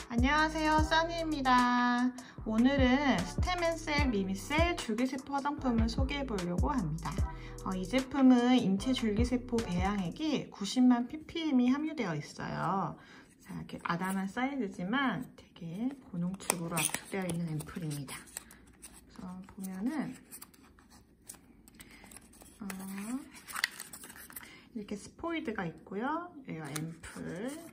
안녕하세요, 써니입니다. 오늘은 스템앤셀 미미셀 줄기세포 화장품을 소개해 보려고 합니다. 이 제품은 인체 줄기세포 배양액이 90만 ppm이 함유되어 있어요. 자, 이렇게 아담한 사이즈지만 되게 고농축으로 압축되어 있는 앰플입니다. 그래서 보면은 이렇게 스포이드가 있고요. 여기가 앰플.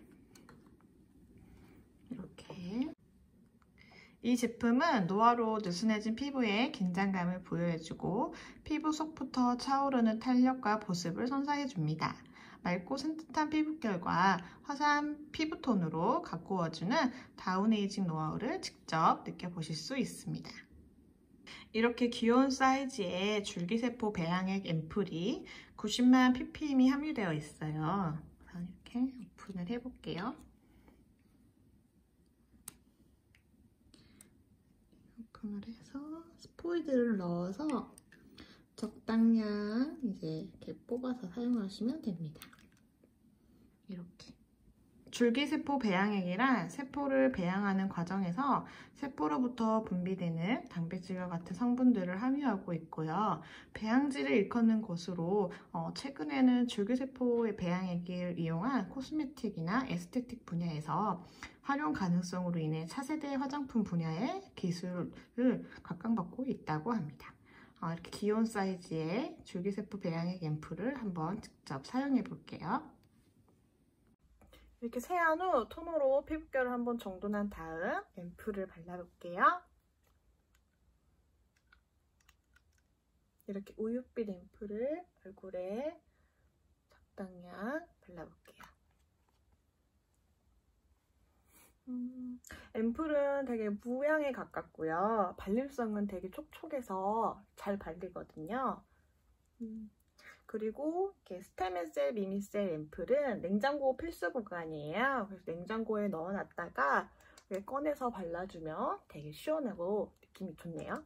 이렇게 이 제품은 노화로 느슨해진 피부에 긴장감을 부여해주고 피부 속부터 차오르는 탄력과 보습을 선사해줍니다. 맑고 산뜻한 피부결과 화사한 피부톤으로 가꾸어주는 다운에이징 노하우를 직접 느껴보실 수 있습니다. 이렇게 귀여운 사이즈의 줄기세포 배양액 앰플이 90만 ppm이 함유되어 있어요. 이렇게 오픈을 해볼게요. 오픈을 해서 스포이드를 넣어서 적당량 이제 이렇게 뽑아서 사용하시면 됩니다. 이렇게 줄기세포 배양액이란 세포를 배양하는 과정에서 세포로부터 분비되는 단백질과 같은 성분들을 함유하고 있고요. 배양질을 일컫는 것으로 최근에는 줄기세포의 배양액을 이용한 코스메틱이나 에스테틱 분야에서 활용 가능성으로 인해 차세대 화장품 분야의 기술을 각광받고 있다고 합니다. 이렇게 귀여운 사이즈의 줄기세포 배양액 앰플을 한번 직접 사용해 볼게요. 이렇게 세안 후 토너로 피부결을 한번 정돈한 다음 앰플을 발라볼게요. 이렇게 우윳빛 앰플을 얼굴에 적당량 발라볼게요. 앰플은 되게 무향에 가깝고요. 발림성은 되게 촉촉해서 잘 발리거든요. 그리고 이렇게 스템앤셀 미미셀 앰플은 냉장고 필수 구간이에요. 그래서 냉장고에 넣어놨다가 꺼내서 발라주면 되게 시원하고 느낌이 좋네요.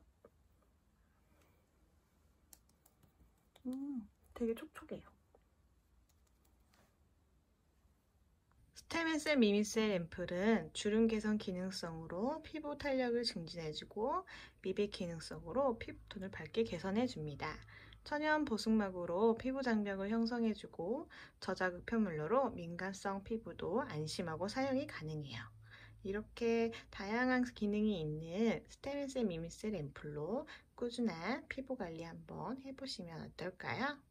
되게 촉촉해요. 스템앤셀 미미셀 앰플은 주름 개선 기능성으로 피부 탄력을 증진해주고 미백 기능성으로 피부톤을 밝게 개선해줍니다. 천연 보습막으로 피부 장벽을 형성해주고 저작 흡연물로 민감성 피부도 안심하고 사용이 가능해요. 이렇게 다양한 기능이 있는 스템앤셀 미미셀 앰플로 꾸준한 피부 관리 한번 해보시면 어떨까요?